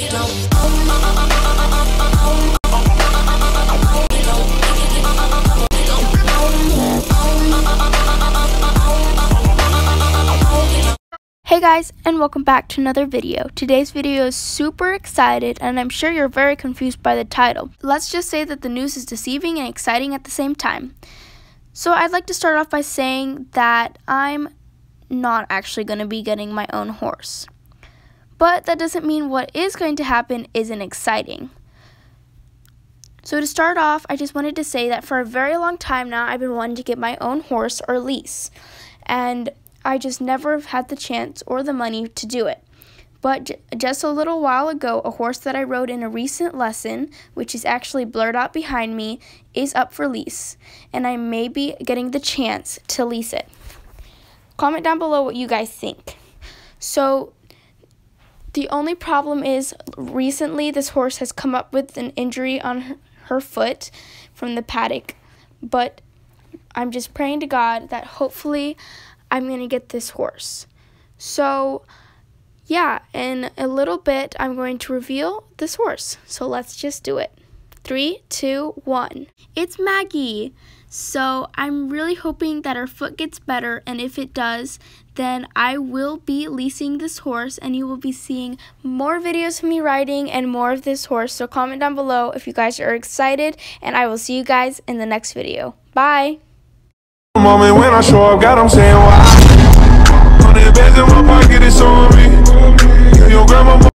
Hey guys, and welcome back to another video. Today's video is super excited, and I'm sure you're very confused by the title. Let's just say that the news is deceiving and exciting at the same time. So I'd like to start off by saying that I'm not actually going to be getting my own horse. But that doesn't mean what is going to happen isn't exciting. So to start off, I just wanted to say that for a very long time now, I've been wanting to get my own horse or lease. And I just never had the chance or the money to do it. But just a little while ago, a horse that I rode in a recent lesson, which is actually blurred out behind me, is up for lease. And I may be getting the chance to lease it. Comment down below what you guys think. So the only problem is recently this horse has come up with an injury on her foot from the paddock. But I'm just praying to God that hopefully I'm going to get this horse. So, yeah, in a little bit, I'm going to reveal this horse. So let's just do it. 3, 2, 1. It's Maggie. So I'm really hoping that her foot gets better, and if it does, then I will be leasing this horse, and you will be seeing more videos of me riding and more of this horse. So comment down below if you guys are excited, and I will see you guys in the next video. Bye. Moment when I show up, God, I'm saying why. 100 bands in my pocket, it's on me. Your grandma.